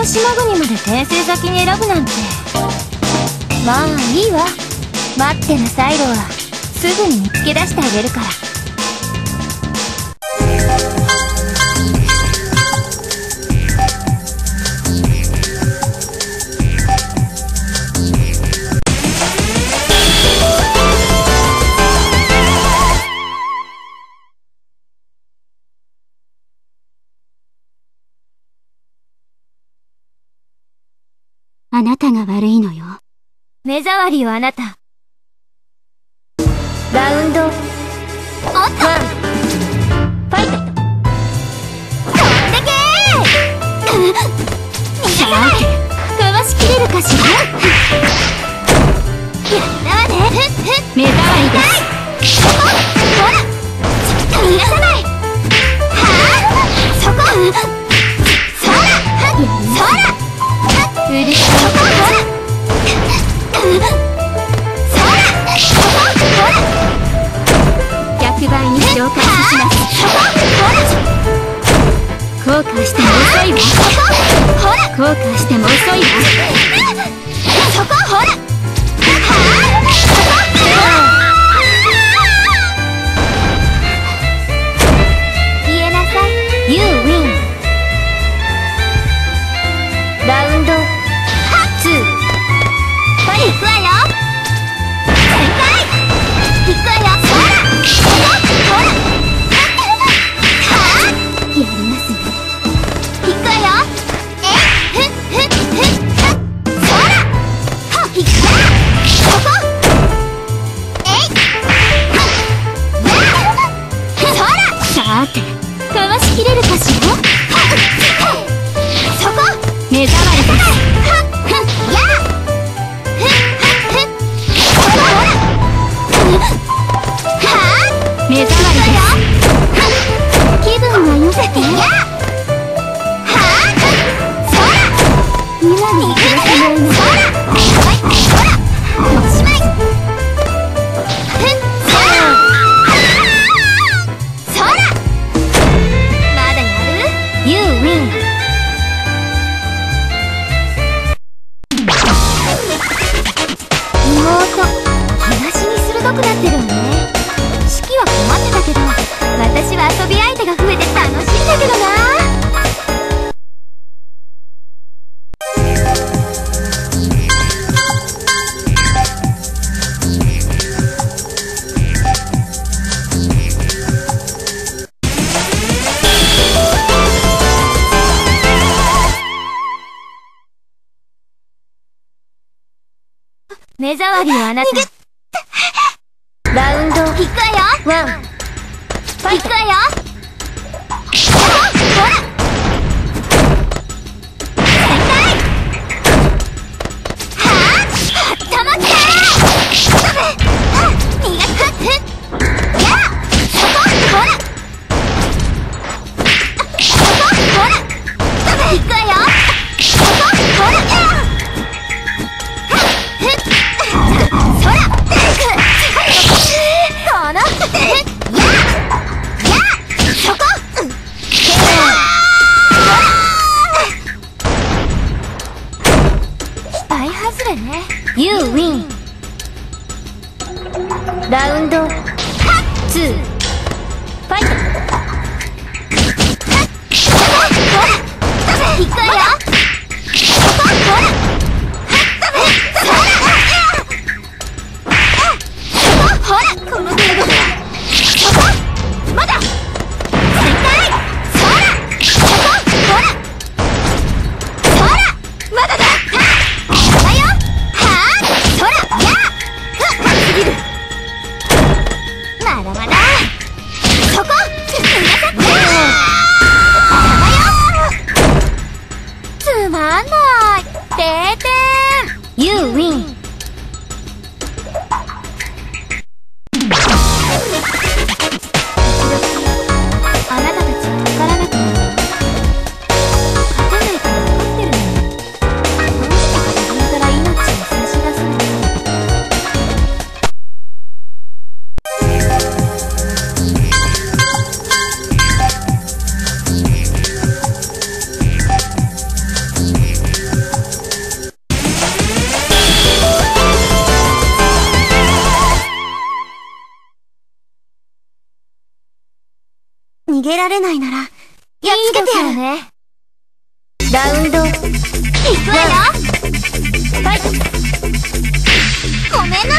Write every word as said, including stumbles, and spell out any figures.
島国まで転生先に選ぶなんて。まあいいわ。待ってなさい。ロはすぐに見つけ出してあげるから。 あなたが悪いのよ。 目障りよあなた。ラウンドワンファイト。飛んでけー。逃がさない。かわしきれるかしら。やったわね。 目障りです。 そこほら逃がさない。はあそこそらそらうるさい。そこほらそらそこほらひゃくばいに紹介させます。 そこほら後悔しても遅いわ。 そこほら後悔しても遅いわ。 そこほらはあそこ言えなさい。 You win。 ラウンドツーファイト。行くわよ。全開行くわよ。そらそこほらはあやりますね。 行くわよ。えふっふっふっはっそらはっ行くわ。そこえいはっやそらさてかわしきれるかしら。 はっそこ目障りです。 はっふっやふっふっふっそこほらはあ目障りです。 気分が良くてやはあそら今に行くわけないの。 そらはいそらおしまい。ふっそらそらまだやる。 You win。 妹東に鋭くなってるわね。四季は困ってたけど私は遊び相手が増えて楽しいんだけどな。目障りよあなた。ラウンド行くわよ。ワンファイト。行くわよ。そこほら全開はあはったまった逃がさっやそこほらそこほら行くわよ。そこほらそらこのややそこ期待外れね。 You win。 ラウンドツーファイト。そこほら行くわよ。そこほらそらほらこの程度だ。そこまだ全開そらそこほらそらまだだ。はだよはあそらや高すぎる。まだまだそこ逃がさってはだよげられないなら、やっつけてやるね。ラウンド、いくわよ。ファイト。ごめんな